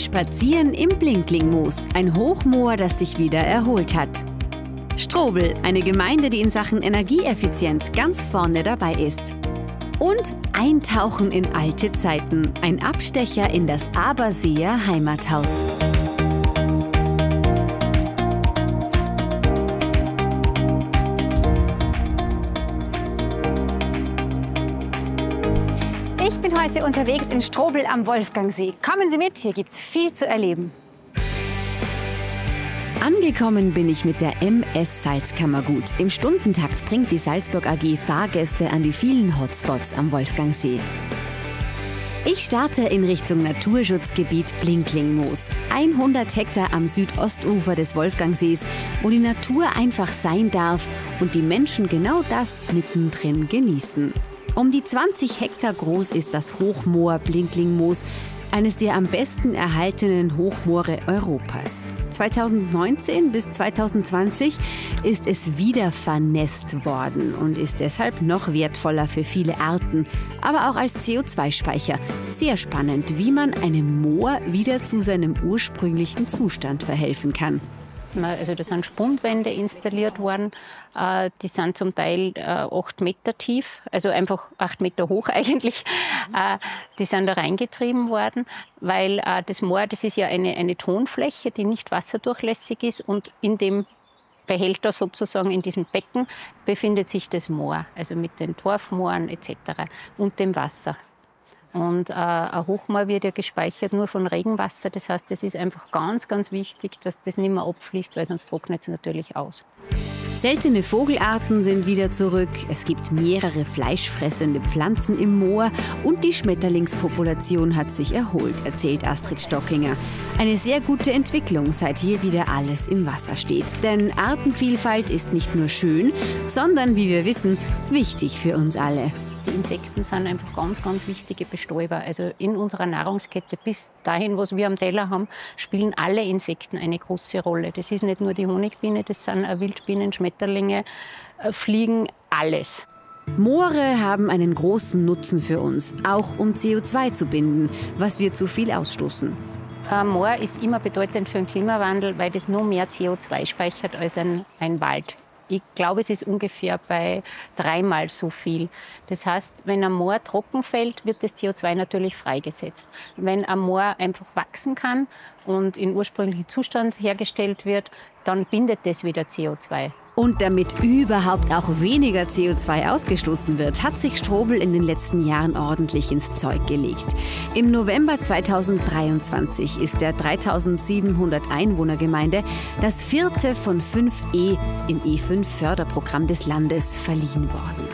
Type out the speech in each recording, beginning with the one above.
Spazieren im Blinklingmoos, ein Hochmoor, das sich wieder erholt hat. Strobl, eine Gemeinde, die in Sachen Energieeffizienz ganz vorne dabei ist. Und Eintauchen in alte Zeiten, ein Abstecher in das Aberseer Heimathaus. Ich bin heute unterwegs in Strobl am Wolfgangsee. Kommen Sie mit, hier gibt's viel zu erleben. Angekommen bin ich mit der MS Salzkammergut. Im Stundentakt bringt die Salzburg AG Fahrgäste an die vielen Hotspots am Wolfgangsee. Ich starte in Richtung Naturschutzgebiet Blinklingmoos. 100 Hektar am Südostufer des Wolfgangsees, wo die Natur einfach sein darf und die Menschen genau das mittendrin genießen. Um die 20 Hektar groß ist das Hochmoor Blinklingmoos, eines der am besten erhaltenen Hochmoore Europas. 2019 bis 2020 ist es wieder vernässt worden und ist deshalb noch wertvoller für viele Arten, aber auch als CO2-Speicher. Sehr spannend, wie man einem Moor wieder zu seinem ursprünglichen Zustand verhelfen kann. Also da sind Spundwände installiert worden, die sind zum Teil 8 Meter tief, also einfach 8 Meter hoch eigentlich. Die sind da reingetrieben worden, weil das Moor, das ist ja eine Tonfläche, die nicht wasserdurchlässig ist, und in dem Behälter sozusagen, in diesem Becken, befindet sich das Moor, also mit den Torfmooren etc. und dem Wasser. Und ein Hochmoor wird ja gespeichert nur von Regenwasser. Das heißt, es ist einfach ganz, ganz wichtig, dass das nicht mehr abfließt, weil sonst trocknet es natürlich aus. Seltene Vogelarten sind wieder zurück. Es gibt mehrere fleischfressende Pflanzen im Moor und die Schmetterlingspopulation hat sich erholt, erzählt Astrid Stockinger. Eine sehr gute Entwicklung, seit hier wieder alles im Wasser steht. Denn Artenvielfalt ist nicht nur schön, sondern, wie wir wissen, wichtig für uns alle. Die Insekten sind einfach ganz, ganz wichtige Bestäuber. Also in unserer Nahrungskette bis dahin, was wir am Teller haben, spielen alle Insekten eine große Rolle. Das ist nicht nur die Honigbiene, das sind auch Wildbienen, Schmetterlinge, Fliegen, alles. Moore haben einen großen Nutzen für uns, auch um CO2 zu binden, was wir zu viel ausstoßen. Ein Moor ist immer bedeutend für den Klimawandel, weil das noch mehr CO2 speichert als ein Wald. Ich glaube, es ist ungefähr bei 3-mal so viel. Das heißt, wenn ein Moor trocken fällt, wird das CO2 natürlich freigesetzt. Wenn ein Moor einfach wachsen kann und in ursprünglichen Zustand hergestellt wird, dann bindet das wieder CO2. Und damit überhaupt auch weniger CO2 ausgestoßen wird, hat sich Strobl in den letzten Jahren ordentlich ins Zeug gelegt. Im November 2023 ist der 3700 Einwohnergemeinde das 4. von 5 E im E5-Förderprogramm des Landes verliehen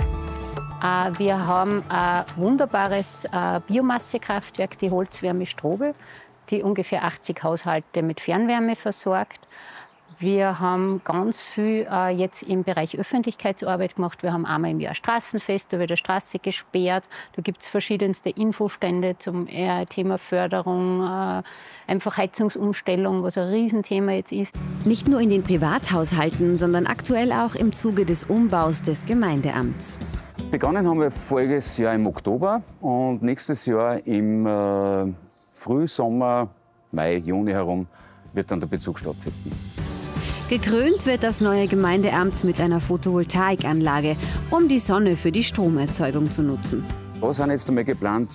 worden. Wir haben ein wunderbares Biomassekraftwerk, die Holzwärme Strobl, die ungefähr 80 Haushalte mit Fernwärme versorgt. Wir haben ganz viel jetzt im Bereich Öffentlichkeitsarbeit gemacht. Wir haben einmal im Jahr Straßenfest, da wird eine Straße gesperrt. Da gibt es verschiedenste Infostände zum Thema Förderung, einfach Heizungsumstellung, was ein Riesenthema jetzt ist. Nicht nur in den Privathaushalten, sondern aktuell auch im Zuge des Umbaus des Gemeindeamts. Begonnen haben wir voriges Jahr im Oktober und nächstes Jahr im Frühsommer, Mai, Juni herum wird dann der Bezug stattfinden. Gekrönt wird das neue Gemeindeamt mit einer Photovoltaikanlage, um die Sonne für die Stromerzeugung zu nutzen. Da sind jetzt einmal geplant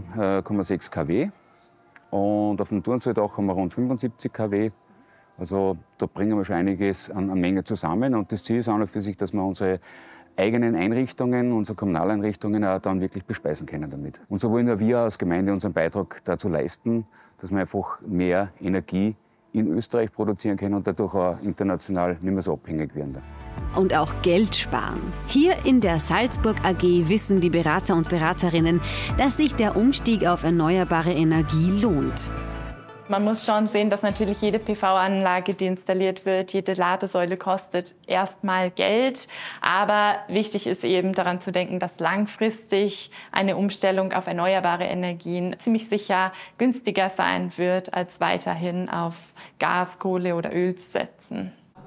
17,6 kW und auf dem Turnseedach haben wir rund 75 kW. Also da bringen wir schon einiges an Menge zusammen und das Ziel ist auch und für sich, dass wir unsere eigenen Einrichtungen, unsere Kommunaleinrichtungen auch dann wirklich bespeisen können damit. Und so wollen wir als Gemeinde unseren Beitrag dazu leisten, dass wir einfach mehr Energie in Österreich produzieren können und dadurch auch international nicht mehr so abhängig werden. Und auch Geld sparen. Hier in der Salzburg AG wissen die Berater und Beraterinnen, dass sich der Umstieg auf erneuerbare Energie lohnt. Man muss schon sehen, dass natürlich jede PV-Anlage, die installiert wird, jede Ladesäule kostet erstmal Geld. Aber wichtig ist eben daran zu denken, dass langfristig eine Umstellung auf erneuerbare Energien ziemlich sicher günstiger sein wird, als weiterhin auf Gas, Kohle oder Öl zu setzen.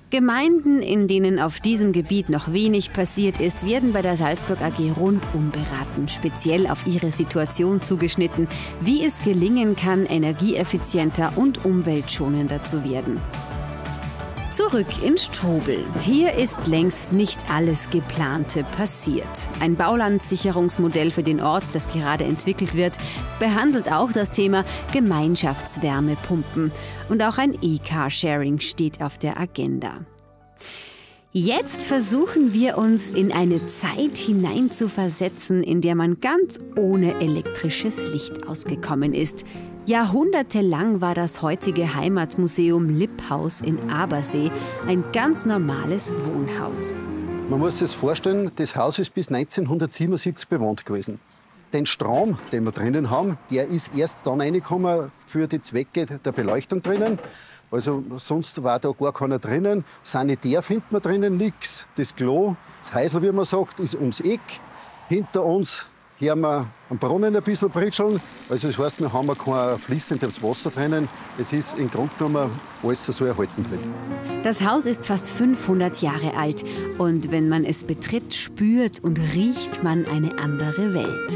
Gemeinden, in denen auf diesem Gebiet noch wenig passiert ist, werden bei der Salzburg AG rundum beraten, speziell auf ihre Situation zugeschnitten, wie es gelingen kann, energieeffizienter und umweltschonender zu werden. Zurück in Strobl. Hier ist längst nicht alles Geplante passiert. Ein Baulandsicherungsmodell für den Ort, das gerade entwickelt wird, behandelt auch das Thema Gemeinschaftswärmepumpen. Und auch ein E-Car-Sharing steht auf der Agenda. Jetzt versuchen wir uns in eine Zeit hineinzuversetzen, in der man ganz ohne elektrisches Licht ausgekommen ist. Jahrhundertelang war das heutige Heimatmuseum Lipphaus in Abersee ein ganz normales Wohnhaus. Man muss sich vorstellen, das Haus ist bis 1977 bewohnt gewesen. Den Strom, den wir drinnen haben, der ist erst dann reingekommen für die Zwecke der Beleuchtung drinnen. Also sonst war da gar keiner drinnen. Sanitär findet man drinnen nichts. Das Klo, das Häusl, wie man sagt, ist ums Eck. Hinter uns hören wir am Brunnen ein bisschen britscheln. Also das heißt, wir haben kein fließendes Wasser drinnen. Es ist im Grunde genommen alles so erhalten drin. Das Haus ist fast 500 Jahre alt. Und wenn man es betritt, spürt und riecht man eine andere Welt.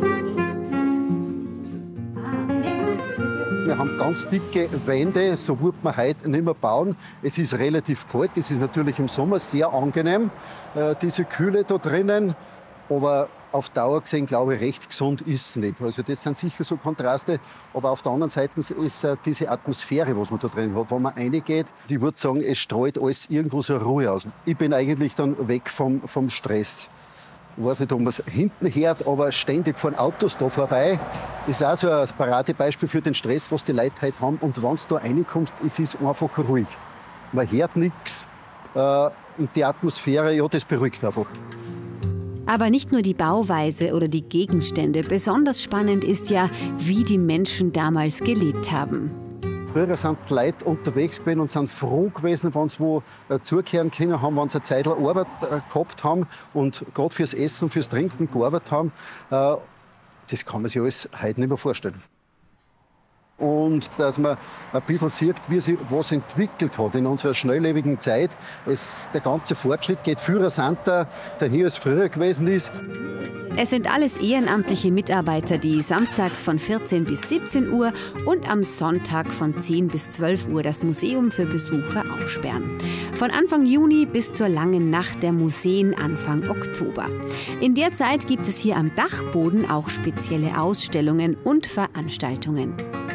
Wir haben ganz dicke Wände, so wird man heute nicht mehr bauen. Es ist relativ kalt, es ist natürlich im Sommer sehr angenehm, diese Kühle da drinnen. Aber auf Dauer gesehen, glaube ich, recht gesund ist es nicht. Also das sind sicher so Kontraste. Aber auf der anderen Seite ist diese Atmosphäre, was man da drin hat, wenn man reingeht, ich würde sagen, es streut alles irgendwo so Ruhe aus. Ich bin eigentlich dann weg vom Stress. Ich weiß nicht, ob man es hinten hört, aber ständig fahren Autos da vorbei. Das ist auch so ein Paradebeispiel für den Stress, was die Leute heute haben. Und wenn du da reinkommst, es ist einfach ruhig. Man hört nichts. Und die Atmosphäre, ja, das beruhigt einfach. Aber nicht nur die Bauweise oder die Gegenstände. Besonders spannend ist ja, wie die Menschen damals gelebt haben. Früher sind die Leute unterwegs gewesen und sind froh gewesen, wenn sie wo zukehren können haben, wenn sie eine Zeit lang Arbeit gehabt haben und gerade fürs Essen und fürs Trinken gearbeitet haben. Das kann man sich alles heute nicht mehr vorstellen. Und dass man ein bisschen sieht, wie sich was entwickelt hat in unserer schnelllebigen Zeit. Der ganze Fortschritt geht viel rasanter, der hier als früher gewesen ist. Es sind alles ehrenamtliche Mitarbeiter, die samstags von 14 bis 17 Uhr und am Sonntag von 10 bis 12 Uhr das Museum für Besucher aufsperren. Von Anfang Juni bis zur langen Nacht der Museen Anfang Oktober. In der Zeit gibt es hier am Dachboden auch spezielle Ausstellungen und Veranstaltungen.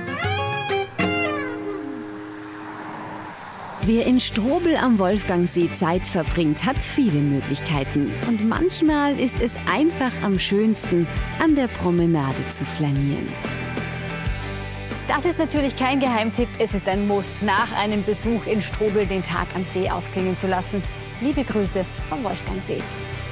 Wer in Strobl am Wolfgangsee Zeit verbringt, hat viele Möglichkeiten. Und manchmal ist es einfach am schönsten, an der Promenade zu flanieren. Das ist natürlich kein Geheimtipp. Es ist ein Muss, nach einem Besuch in Strobl den Tag am See ausklingen zu lassen. Liebe Grüße vom Wolfgangsee.